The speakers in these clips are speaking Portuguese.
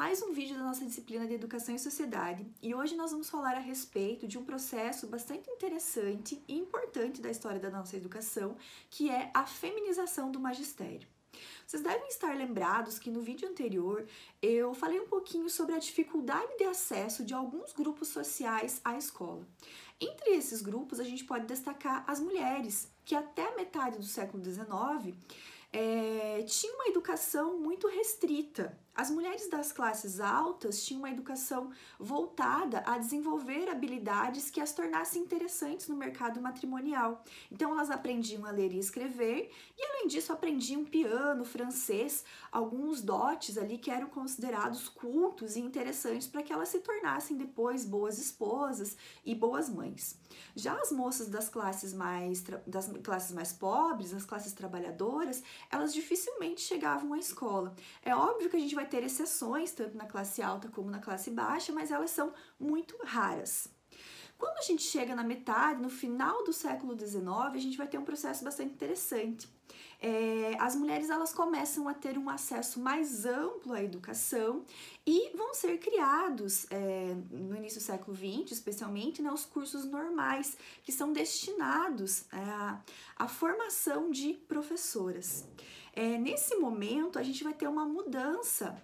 mais um vídeo da nossa disciplina de Educação e Sociedade e hoje nós vamos falar a respeito de um processo bastante interessante e importante da história da nossa educação, que é a feminização do magistério. Vocês devem estar lembrados que no vídeo anterior eu falei um pouquinho sobre a dificuldade de acesso de alguns grupos sociais à escola. Entre esses grupos a gente pode destacar as mulheres, que até a metade do século XIX tinham uma educação muito restrita. As mulheres das classes altas tinham uma educação voltada a desenvolver habilidades que as tornassem interessantes no mercado matrimonial. Então elas aprendiam a ler e escrever e além disso aprendiam piano, francês, alguns dotes ali que eram considerados cultos e interessantes para que elas se tornassem depois boas esposas e boas mães. Já as moças das classes mais pobres, as classes trabalhadoras, elas dificilmente chegavam à escola. É óbvio que a gente vai ter exceções, tanto na classe alta como na classe baixa, mas elas são muito raras. Quando a gente chega na metade, no final do século XIX, a gente vai ter um processo bastante interessante. As mulheres elas começam a ter um acesso mais amplo à educação e vão ser criados, no início do século XX, especialmente, os cursos normais, que são destinados à formação de professoras. Nesse momento, a gente vai ter uma mudança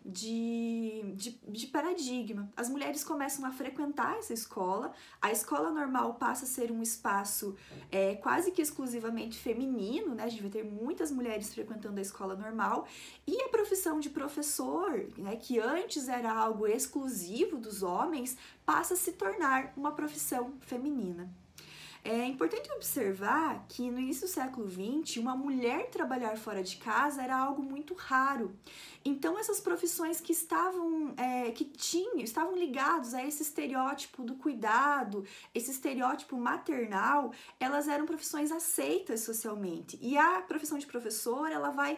de paradigma. As mulheres começam a frequentar essa escola, a escola normal passa a ser um espaço quase que exclusivamente feminino, né? A gente vai ter muitas mulheres frequentando a escola normal, e a profissão de professor, né, que antes era algo exclusivo dos homens, passa a se tornar uma profissão feminina. É importante observar que no início do século XX, uma mulher trabalhar fora de casa era algo muito raro. Então, essas profissões que estavam ligadas a esse estereótipo do cuidado, esse estereótipo maternal, elas eram profissões aceitas socialmente. E a profissão de professor, ela vai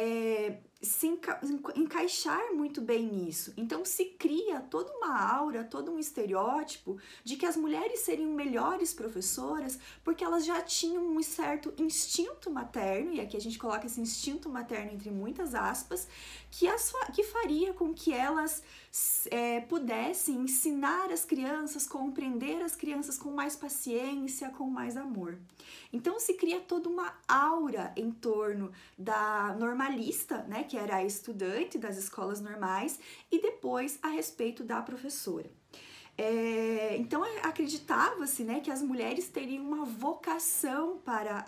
se encaixar muito bem nisso. Então se cria toda uma aura, todo um estereótipo de que as mulheres seriam melhores professoras porque elas já tinham um certo instinto materno, e aqui a gente coloca esse instinto materno entre muitas aspas, que faria com que elas pudessem ensinar as crianças, compreender as crianças com mais paciência, com mais amor. Então se cria toda uma aura em torno da normalista, né, que era a estudante das escolas normais, e depois a respeito da professora. Então acreditava-se, né, que as mulheres teriam uma vocação para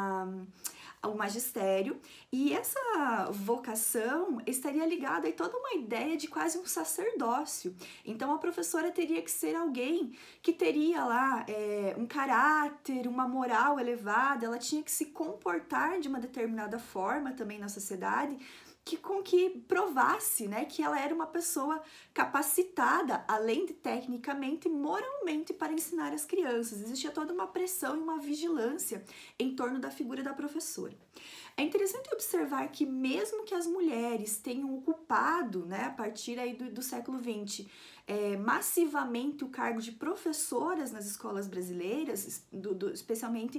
o magistério, e essa vocação estaria ligada a toda uma ideia de quase um sacerdócio. Então a professora teria que ser alguém que teria lá um caráter, uma moral elevada, ela tinha que se comportar de uma determinada forma também na sociedade, que provasse, né, que ela era uma pessoa capacitada, além de tecnicamente, moralmente, para ensinar as crianças. Existia toda uma pressão e uma vigilância em torno da figura da professora. É interessante observar que mesmo que as mulheres tenham ocupado, né, a partir aí do século XX, massivamente o cargo de professoras nas escolas brasileiras, especialmente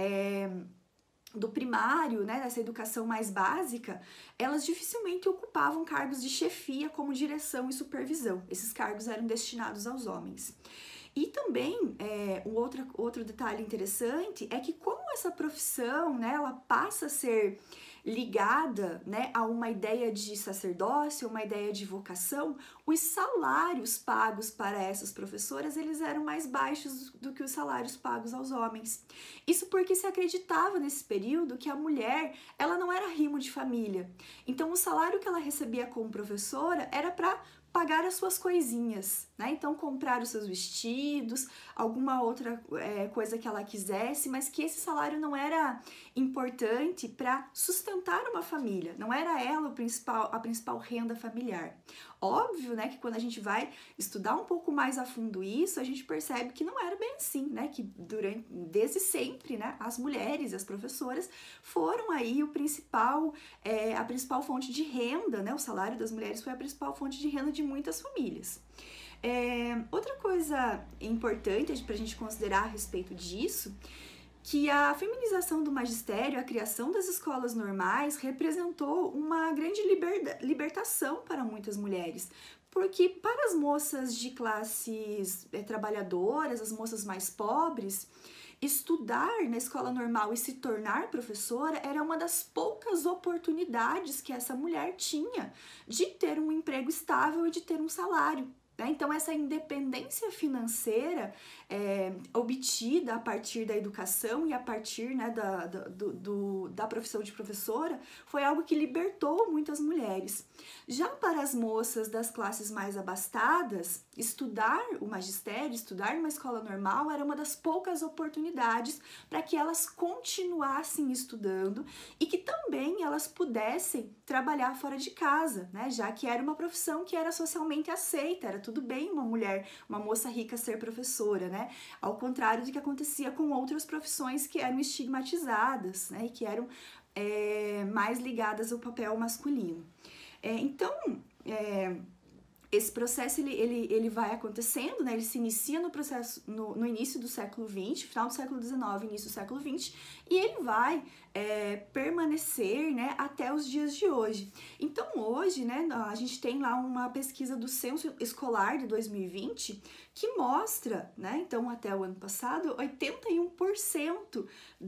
do primário, né, dessa educação mais básica, elas dificilmente ocupavam cargos de chefia como direção e supervisão. Esses cargos eram destinados aos homens. E também, outro detalhe interessante é que como essa profissão, né, ela passa a ser ligada, né, a uma ideia de sacerdócio, uma ideia de vocação, os salários pagos para essas professoras, eles eram mais baixos do que os salários pagos aos homens. Isso porque se acreditava nesse período que a mulher, ela não era rimo de família. Então o salário que ela recebia como professora era para pagar as suas coisinhas, né? Então comprar os seus vestidos, alguma outra coisa que ela quisesse, mas que esse salário não era importante para sustentar uma família, não era ela a principal renda familiar. Óbvio, né, que quando a gente vai estudar um pouco mais a fundo isso, a gente percebe que não era bem assim, né, que desde sempre, né, as mulheres, as professoras foram aí a principal fonte de renda, né, o salário das mulheres foi a principal fonte de renda de muitas famílias. Outra coisa importante para a gente considerar a respeito disso, que a feminização do magistério, a criação das escolas normais, representou uma grande libertação para muitas mulheres, Porque para as moças de classes trabalhadoras, as moças mais pobres, estudar na escola normal e se tornar professora era uma das poucas oportunidades que essa mulher tinha de ter um emprego estável e de ter um salário. Então, essa independência financeira obtida a partir da educação e a partir, né, da profissão de professora foi algo que libertou muitas mulheres. Já para as moças das classes mais abastadas, estudar o magistério, estudar numa escola normal era uma das poucas oportunidades para que elas continuassem estudando e que também elas pudessem trabalhar fora de casa, né? Já que era uma profissão que era socialmente aceita, era tudo bem uma mulher, uma moça rica ser professora, né? Ao contrário do que acontecia com outras profissões que eram estigmatizadas, né? E que eram mais ligadas ao papel masculino. Esse processo ele vai acontecendo, né? Ele se inicia no processo no início do século XX, final do século XIX, início do século XX, e ele vai permanecer, né, até os dias de hoje. Então hoje, né, a gente tem lá uma pesquisa do Censo Escolar de 2020 que mostra, né, então até o ano passado, 81%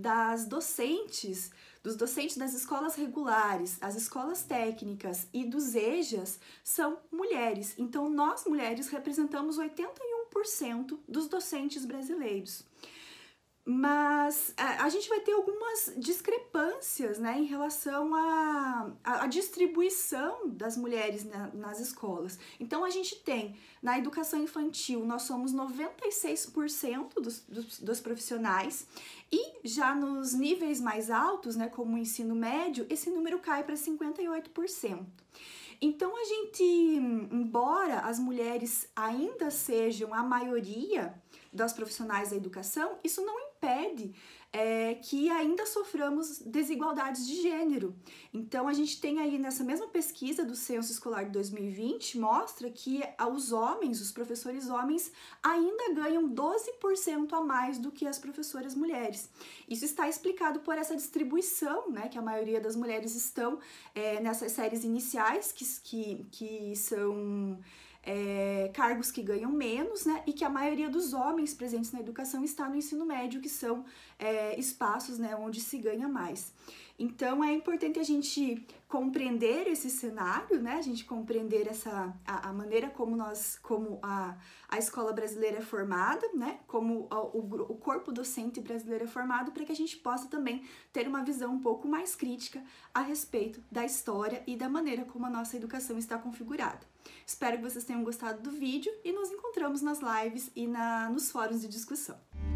dos docentes das escolas regulares, as escolas técnicas e dos EJAs são mulheres. Então, nós mulheres representamos 81% dos docentes brasileiros. Mas a gente vai ter algumas discrepâncias, né, em relação à distribuição das mulheres nas escolas. Então, a gente tem, na educação infantil, nós somos 96% dos profissionais, e já nos níveis mais altos, né, como o ensino médio, esse número cai para 58%. Então, embora as mulheres ainda sejam a maioria das profissionais da educação, isso não impede que ainda soframos desigualdades de gênero. Então, a gente tem aí nessa mesma pesquisa do Censo Escolar de 2020, mostra que os professores homens, ainda ganham 12% a mais do que as professoras mulheres. Isso está explicado por essa distribuição, né, que a maioria das mulheres estão nessas séries iniciais, que são cargos que ganham menos, né, e que a maioria dos homens presentes na educação está no ensino médio, que são espaços, né, onde se ganha mais. Então, é importante a gente compreender esse cenário, né, a gente compreender a maneira como a escola brasileira é formada, né, como o corpo docente brasileiro é formado, para que a gente possa também ter uma visão um pouco mais crítica a respeito da história e da maneira como a nossa educação está configurada. Espero que vocês tenham gostado do vídeo e nos encontramos nas lives e nos fóruns de discussão.